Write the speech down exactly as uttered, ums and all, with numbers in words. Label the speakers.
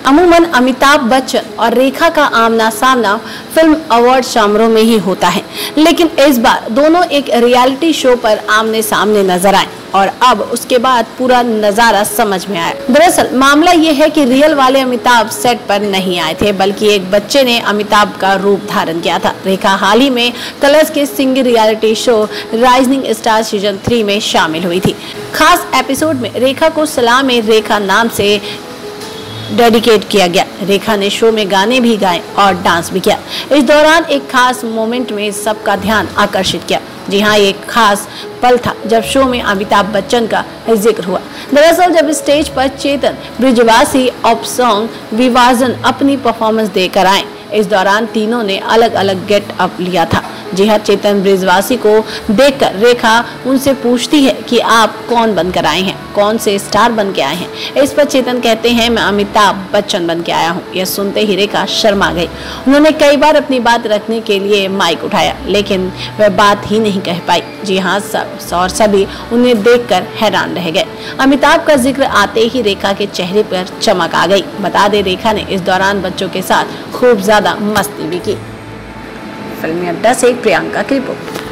Speaker 1: अमूमन अमिताभ बच्चन और रेखा का आमना सामना फिल्म अवार्ड समारोह में ही होता है, लेकिन इस बार दोनों एक रियलिटी शो पर आमने सामने नजर आए और अब उसके बाद पूरा नजारा समझ में आया। दरअसल मामला ये है कि रियल वाले अमिताभ सेट पर नहीं आए थे, बल्कि एक बच्चे ने अमिताभ का रूप धारण किया था। रेखा हाल ही में कलर्स के singing reality show Rising Star season three में शामिल हुई थी। खास एपिसोड में रेखा को सलाम ए रेखा नाम से डेडिकेट किया गया। रेखा ने शो में गाने भी गाए और डांस भी किया। इस दौरान एक खास मोमेंट में सबका ध्यान आकर्षित किया। जी हाँ, एक खास पल था जब शो में अमिताभ बच्चन का जिक्र हुआ। दरअसल जब स्टेज पर चेतन ब्रिजवासी ऑफ सॉन्ग विभाजन अपनी परफॉर्मेंस देकर आए, इस दौरान तीनों ने अलग अलग गेट अप लिया था। जी हाँ, चेतन ब्रिजवासी को देखकर रेखा उनसे पूछती है कि आप कौन बनकर आए हैं, कौन से स्टार बन के आए हैं। इस पर चेतन कहते हैं, मैं अमिताभ बच्चन बन के आया हूँ। यह सुनते ही रेखा शर्मा गई। उन्होंने कई बार अपनी बात रखने के लिए माइक उठाया, लेकिन वह बात ही नहीं कह पाई। जी हाँ, सब और सभी उन्हें देखकर हैरान रह गए। अमिताभ का जिक्र आते ही रेखा के चेहरे पर चमक आ गई। बता दें, रेखा ने इस दौरान बच्चों के साथ खूब ज्यादा मस्ती भी की। फिल्मी अड्डा से प्रियंका की रिपोर्ट।